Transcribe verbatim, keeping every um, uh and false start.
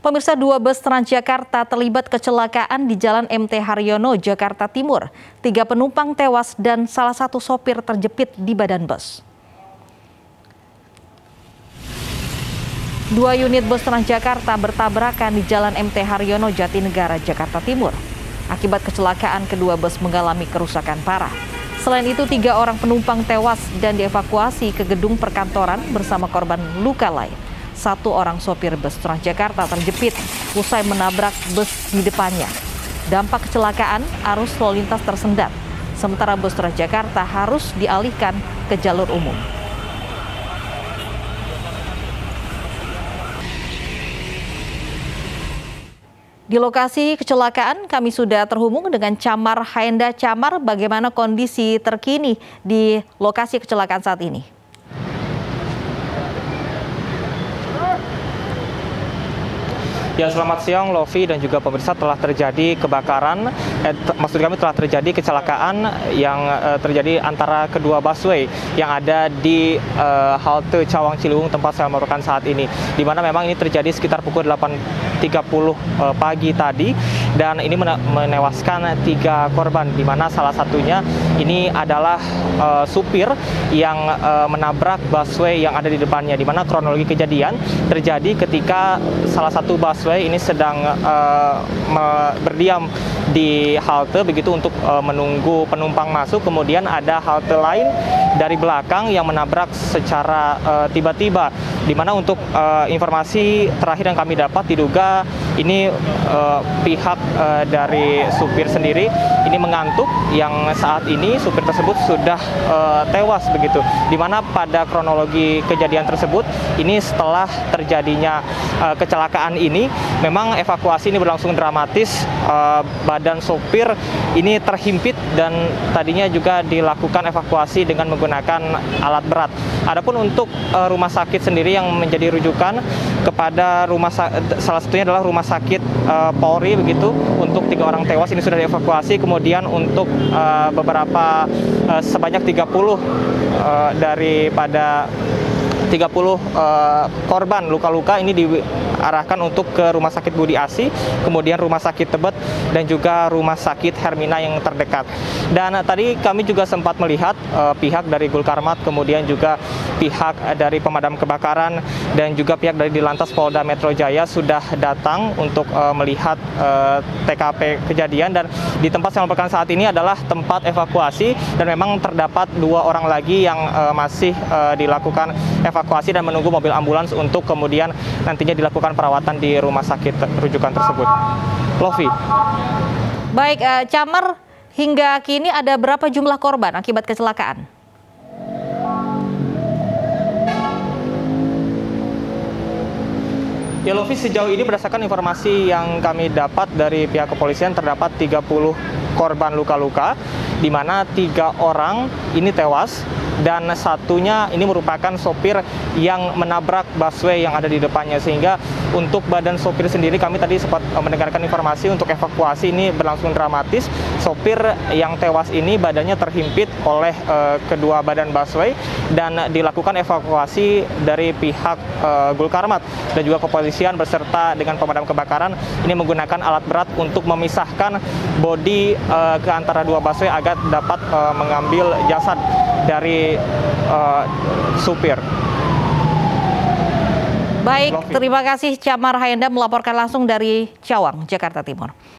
Pemirsa, dua bus Transjakarta terlibat kecelakaan di Jalan M T Haryono, Jakarta Timur. Tiga penumpang tewas dan salah satu sopir terjepit di badan bus. Dua unit bus Transjakarta bertabrakan di Jalan M T Haryono, Jatinegara, Jakarta Timur. Akibat kecelakaan, kedua bus mengalami kerusakan parah. Selain itu, tiga orang penumpang tewas dan dievakuasi ke gedung perkantoran bersama korban luka lain. Satu orang sopir bus Transjakarta terjepit usai menabrak bus di depannya. Dampak kecelakaan, arus lalu lintas tersendat. Sementara bus Transjakarta harus dialihkan ke jalur umum. Di lokasi kecelakaan, kami sudah terhubung dengan Camar Haenda. Camar, bagaimana kondisi terkini di lokasi kecelakaan saat ini? Ya, selamat siang Lovi dan juga pemirsa. Telah terjadi kebakaran, eh, maksud kami telah terjadi kecelakaan yang eh, terjadi antara kedua busway yang ada di eh, halte Cawang Ciliwung tempat saya melaporkan saat ini, di mana memang ini terjadi sekitar pukul delapan tiga puluh eh, pagi tadi, dan ini menewaskan tiga korban, di mana salah satunya ini adalah eh, supir yang eh, menabrak busway yang ada di depannya, di mana kronologi kejadian terjadi ketika salah satu busway ini sedang uh, berdiam di halte begitu untuk uh, menunggu penumpang masuk. Kemudian ada halte lain dari belakang yang menabrak secara tiba-tiba, uh, di mana untuk uh, informasi terakhir yang kami dapat diduga ini uh, pihak uh, dari supir sendiri ini mengantuk, yang saat ini supir tersebut sudah uh, tewas begitu, di mana pada kronologi kejadian tersebut ini setelah terjadinya uh, kecelakaan ini memang evakuasi ini berlangsung dramatis. Uh, badan sopir ini terhimpit dan tadinya juga dilakukan evakuasi dengan menggunakan alat berat. Adapun untuk uh, rumah sakit sendiri yang menjadi rujukan kepada rumah salah satunya adalah rumah sakit uh, Polri begitu, untuk tiga orang tewas ini sudah dievakuasi. Kemudian untuk uh, beberapa uh, sebanyak tiga puluh uh, daripada tiga puluh uh, korban luka-luka ini diarahkan untuk ke Rumah Sakit Budi Asi, kemudian Rumah Sakit Tebet, dan juga Rumah Sakit Hermina yang terdekat. Dan uh, tadi kami juga sempat melihat uh, pihak dari Gulkarmat, kemudian juga pihak dari pemadam kebakaran, dan juga pihak dari Dilantas Polda Metro Jaya sudah datang untuk uh, melihat uh, T K P kejadian. Dan di tempat saya melaporkan saat ini adalah tempat evakuasi, dan memang terdapat dua orang lagi yang uh, masih uh, dilakukan evakuasi evakuasi dan menunggu mobil ambulans untuk kemudian nantinya dilakukan perawatan di rumah sakit rujukan tersebut. Lovi. Baik, uh, Camar, hingga kini ada berapa jumlah korban akibat kecelakaan? Ya Lovi, sejauh ini berdasarkan informasi yang kami dapat dari pihak kepolisian terdapat tiga puluh korban luka-luka, di mana tiga orang ini tewas dan satunya ini merupakan sopir yang menabrak busway yang ada di depannya. Sehingga untuk badan sopir sendiri kami tadi sempat mendengarkan informasi untuk evakuasi ini berlangsung dramatis. Sopir yang tewas ini badannya terhimpit oleh uh, kedua badan busway dan dilakukan evakuasi dari pihak uh, Gulkarmat dan juga kepolisian beserta dengan pemadam kebakaran ini menggunakan alat berat untuk memisahkan bodi uh, ke antara dua busway agar dapat uh, mengambil jasad dari uh, supir. Baik, terima kasih Camar Haenda melaporkan langsung dari Cawang, Jakarta Timur.